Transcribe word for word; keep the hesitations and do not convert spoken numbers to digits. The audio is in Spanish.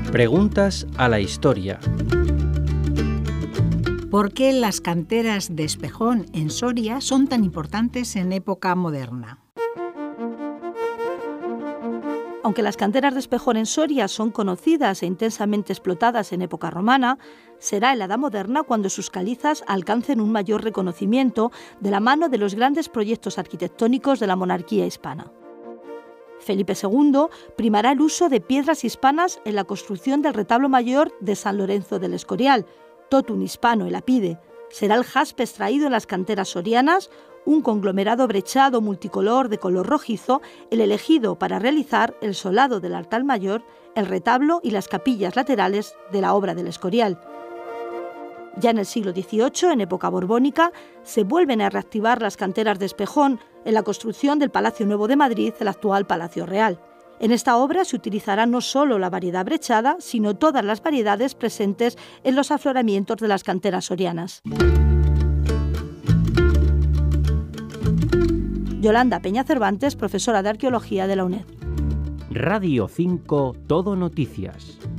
Preguntas a la historia. ¿Por qué las canteras de Espejón en Soria son tan importantes en época moderna? Aunque las canteras de Espejón en Soria son conocidas e intensamente explotadas en época romana, será en la Edad Moderna cuando sus calizas alcancen un mayor reconocimiento de la mano de los grandes proyectos arquitectónicos de la monarquía hispana. Felipe segundo primará el uso de piedras hispanas en la construcción del retablo mayor de San Lorenzo del Escorial, totum hispano e lapide. Será el jaspe extraído en las canteras sorianas, un conglomerado brechado multicolor de color rojizo, el elegido para realizar el solado del altar mayor, el retablo y las capillas laterales de la obra del Escorial. Ya en el siglo dieciocho, en época borbónica, se vuelven a reactivar las canteras de Espejón en la construcción del Palacio Nuevo de Madrid, el actual Palacio Real. En esta obra se utilizará no solo la variedad brechada, sino todas las variedades presentes en los afloramientos de las canteras sorianas. Yolanda Peña Cervantes, profesora de Arqueología de la UNED. Radio cinco Todo Noticias.